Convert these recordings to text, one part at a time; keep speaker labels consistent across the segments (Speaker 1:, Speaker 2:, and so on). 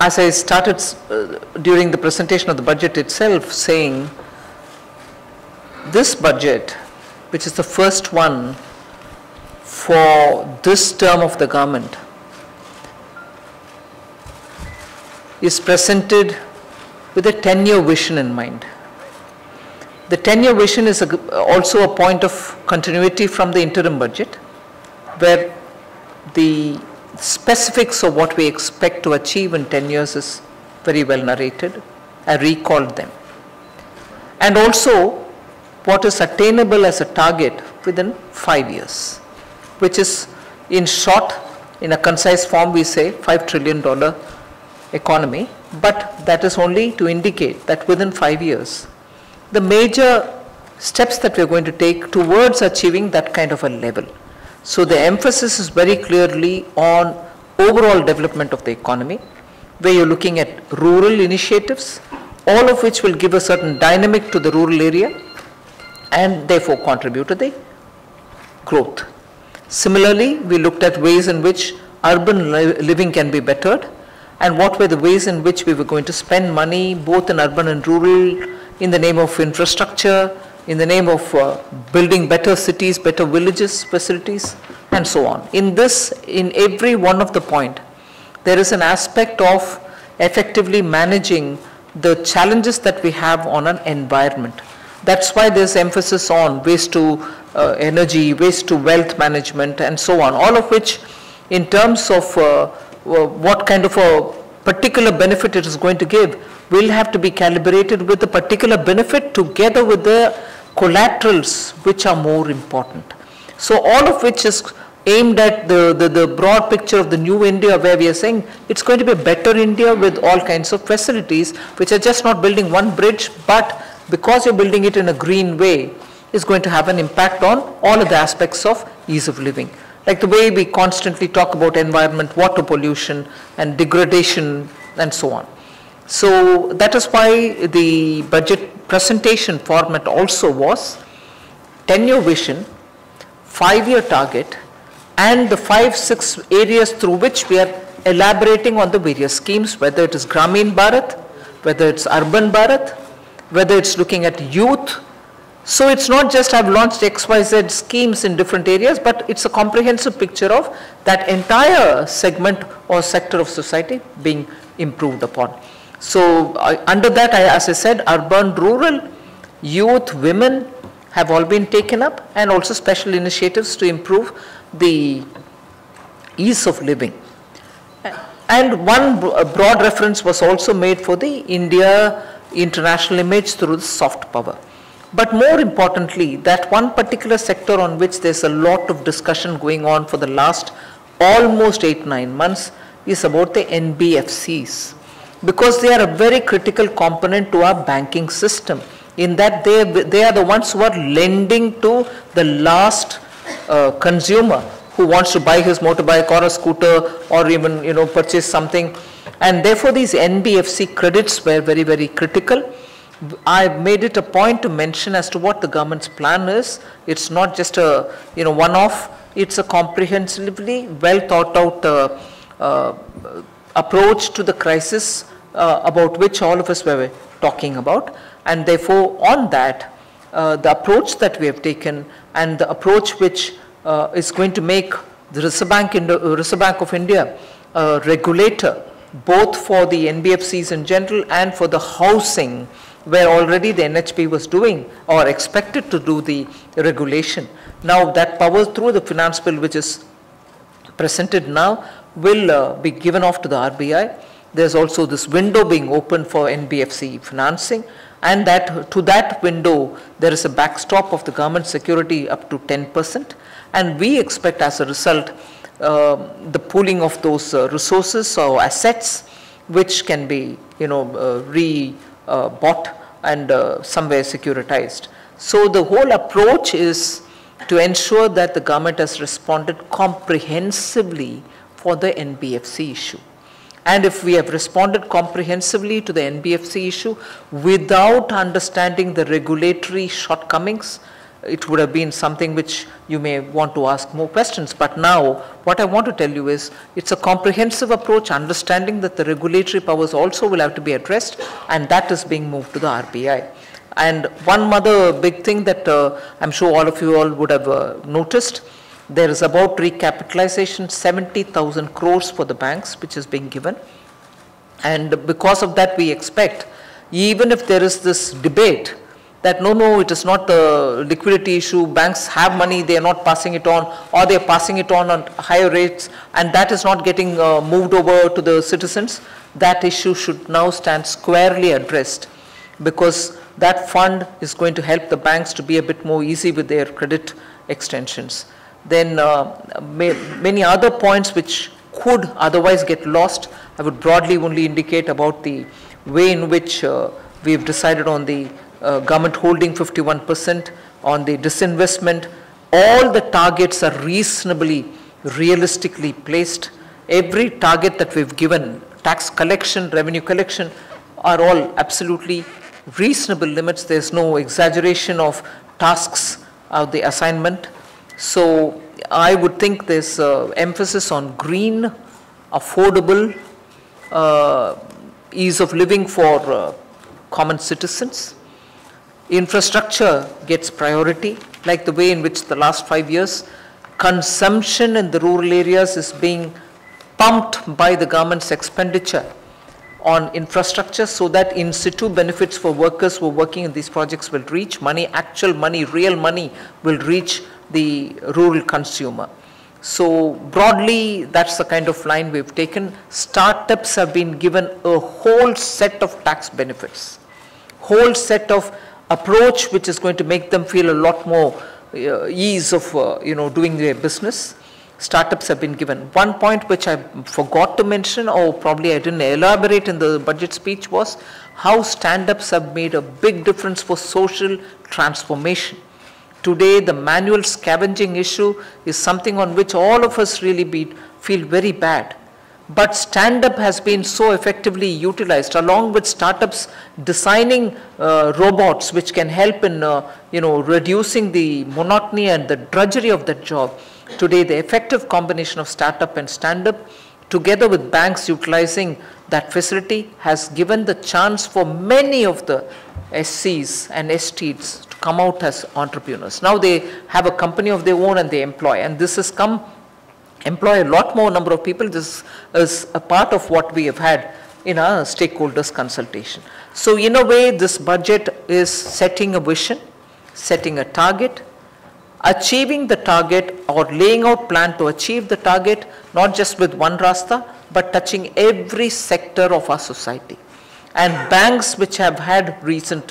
Speaker 1: as I started during the presentation of the budget itself saying, this budget, which is the first one for this term of the government, is presented with a 10-year vision in mind. The 10-year vision is also a point of continuity from the interim budget, where the specifics of what we expect to achieve in 10 years is very well narrated. I recalled them. And also what is attainable as a target within 5 years, which is, in short, in a concise form, we say $5 trillion economy, but that is only to indicate that within 5 years, the major steps that we are going to take towards achieving that kind of a level. So the emphasis is very clearly on overall development of the economy, where you're looking at rural initiatives, all of which will give a certain dynamic to the rural area and therefore contribute to the growth. Similarly, we looked at ways in which urban living can be bettered, and what were the ways in which we were going to spend money both in urban and rural in the name of infrastructure, in the name of building better cities, better villages, facilities, and so on. In this, in every one of the point, there is an aspect of effectively managing the challenges that we have on an environment. That's why there's emphasis on waste to energy, waste to wealth management, and so on, all of which in terms of what kind of a particular benefit it is going to give will have to be calibrated with the particular benefit together with the collaterals which are more important. So all of which is aimed at the broad picture of the new India, where we are saying it's going to be a better India with all kinds of facilities, which are just not building one bridge, but because you're building it in a green way, is going to have an impact on all of the aspects of ease of living. Like the way we constantly talk about environment, water pollution and degradation and so on. So that is why the budget presentation format also was 10-year vision, 5-year target, and the 5-6 areas through which we are elaborating on the various schemes, whether it is Gramin Bharat, whether it's Urban Bharat, whether it's looking at youth. So it's not just I've launched XYZ schemes in different areas, but it's a comprehensive picture of that entire segment or sector of society being improved upon. So under that, as I said, urban, rural, youth, women have all been taken up, and also special initiatives to improve the ease of living. And one broad reference was also made for the India international image through the soft power. But more importantly, that one particular sector on which there's a lot of discussion going on for the last almost 8-9 months is about the NBFCs, because they are a very critical component to our banking system, in that they are the ones who are lending to the last consumer who wants to buy his motorbike or a scooter or even purchase something, and therefore these NBFC credits were very, very critical. I made it a point to mention as to what the government's plan is. It's not just a one-off. It's a comprehensively well thought out approach to the crisis about which all of us were talking about, and therefore on that the approach that we have taken and the approach which is going to make the Reserve Bank of India a regulator both for the NBFCs in general and for the housing, where already the NHB was doing or expected to do the regulation. Now that power through the finance bill which is presented now will be given off to the RBI. There's also this window being open for NBFC financing, and that to that window there is a backstop of the government security up to 10%, and we expect as a result the pooling of those resources or assets which can be bought and somewhere securitized. So the whole approach is to ensure that the government has responded comprehensively for the NBFC issue. And if we have responded comprehensively to the NBFC issue without understanding the regulatory shortcomings, it would have been something which you may want to ask more questions. But now, what I want to tell you is, it's a comprehensive approach, understanding that the regulatory powers also will have to be addressed, and that is being moved to the RBI. And one other big thing that I'm sure all of you all would have noticed, there is about recapitalization, 70,000 crores for the banks, which is being given. And because of that, we expect, even if there is this debate that no, it is not a liquidity issue, banks have money, they are not passing it on, or they are passing it on higher rates, and that is not getting moved over to the citizens, that issue should now stand squarely addressed, because that fund is going to help the banks to be a bit more easy with their credit extensions. Then many other points which could otherwise get lost, I would broadly only indicate about the way in which we have decided on the government holding 51%, on the disinvestment. All the targets are reasonably, realistically placed. Every target that we've given, tax collection, revenue collection, are all absolutely reasonable limits. There's no exaggeration of tasks of the assignment. So I would think there's emphasis on green, affordable, ease of living for common citizens. Infrastructure gets priority, like the way in which the last 5 years, consumption in the rural areas is being pumped by the government's expenditure on infrastructure, so that in situ benefits for workers who are working in these projects will reach money, actual money, real money will reach the rural consumer. So broadly, that's the kind of line we've taken. Startups have been given a whole set of tax benefits, whole set of approach which is going to make them feel a lot more ease of doing their business. Startups have been given. One point which I forgot to mention, or probably I didn't elaborate in the budget speech, was how stand-ups have made a big difference for social transformation. Today, the manual scavenging issue is something on which all of us really feel very bad. But stand-up has been so effectively utilized, along with startups designing robots which can help in reducing the monotony and the drudgery of that job. Today, the effective combination of startup and stand-up, together with banks utilizing that facility, has given the chance for many of the SCs and STs to come out as entrepreneurs. Now they have a company of their own and they employ, and this has employ a lot more number of people. This is a part of what we have had in our stakeholders consultation. So in a way, this budget is setting a vision, setting a target, achieving the target, or laying out plan to achieve the target, not just with one rasta, but touching every sector of our society. And banks which have had recent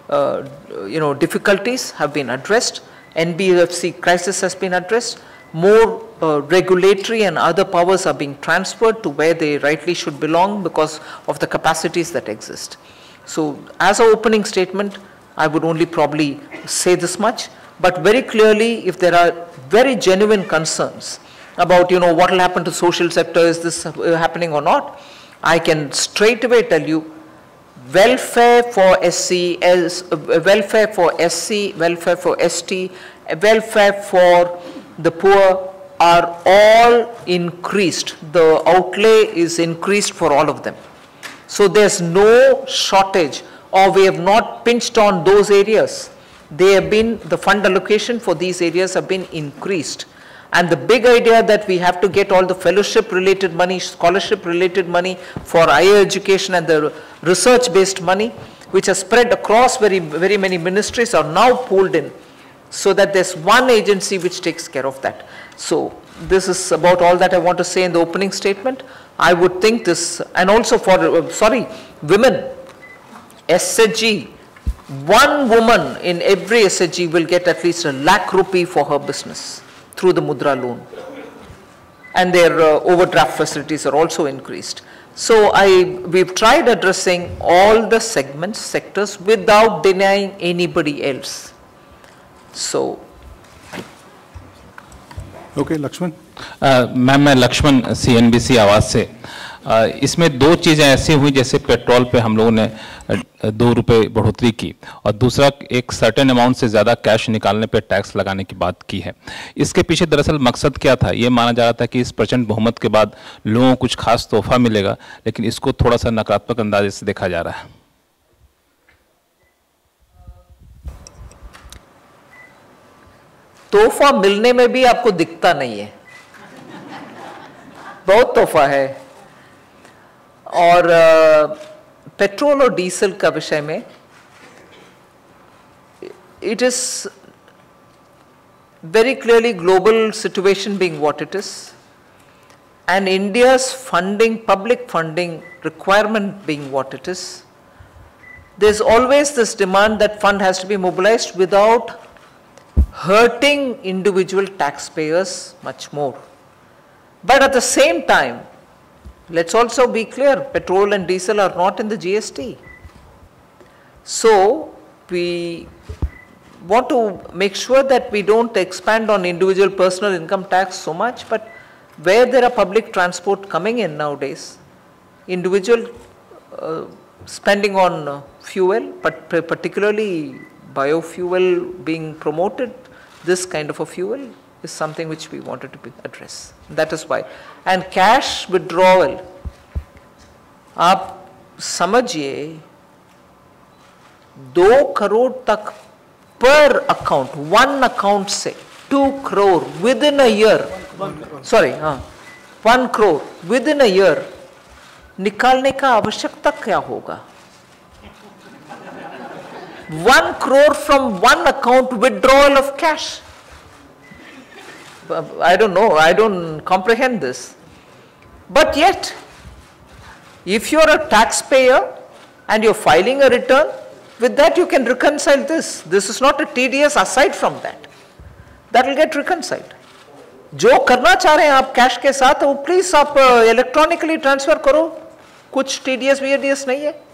Speaker 1: difficulties have been addressed. NBFC crisis has been addressed. More regulatory and other powers are being transferred to where they rightly should belong because of the capacities that exist. So as an opening statement, I would only probably say this much, but very clearly, if there are very genuine concerns about what will happen to social sector, is this happening or not, I can straight away tell you, welfare for SC, welfare for SC, welfare for ST, welfare for the poor are all increased. The outlay is increased for all of them. So there's no shortage, or we have not pinched on those areas. They have been, the fund allocation for these areas have been increased. And the big idea that we have to get all the fellowship related money, scholarship related money for higher education and the research based money, which are spread across very many ministries, are now pooled in, so that there's one agency which takes care of that. So this is about all that I want to say in the opening statement. I would think this, and also for, women, SHG, one woman in every SHG will get at least ₹1 lakh for her business through the Mudra loan. And their overdraft facilities are also increased. So we've tried addressing all the segments, sectors, without denying anybody else. So,
Speaker 2: okay, Lakshman.
Speaker 3: Ma'am मैं Lakshman CNBC आवाज से
Speaker 2: इसमें दो चीज़ें ऐसी हुई, जैसे petrol पे हम लोगों ने 2 रुपये बढ़ोतरी की, और दूसरा एक सर्टेन अमाउंट से ज़्यादा कैश निकालने पे टैक्स लगाने की बात की है। इसके पीछे दरअसल मकसद क्या था? ये माना जा रहा था कि इस प्रचंड बहुमत के बाद लोगों को कुछ खास तोहफा मिलेगा, लेकिन इसको थोड़ा सा नकारात्मक अंदाजे से देखा जा रहा है।
Speaker 1: तोहफा मिलने में भी आपको दिखता नहीं है, बहुत तोहफा है। और पेट्रोल और डीजल का विषय में it is very clearly global situation being what it is, and India's funding, public funding requirement being what it is. There's always this demand that fund has to be mobilized without hurting individual taxpayers much more. But at the same time, let's also be clear, petrol and diesel are not in the GST. So we want to make sure that we don't expand on individual personal income tax so much, but where there are public transport coming in nowadays, individual spending on fuel, but particularly biofuel being promoted, this kind of a fuel is something which we wanted to address. That is why. And cash withdrawal, आप समझिए 2 करोड़ तक per account, one account से 2 crore within a year, 1 crore within a year निकालने का आवश्यकता क्या होगा? 1 crore from one account withdrawal of cash. I don't know, I don't comprehend this. But yet, if you are a taxpayer and you are filing a return, with that you can reconcile this. This is not a TDS aside from that. That will get reconciled. जो करना चाह रहे हैं आप cash के साथ, वो please आप इलेक्ट्रॉनिकली ट्रांसफर करो, कुछ TDS VDS नहीं है.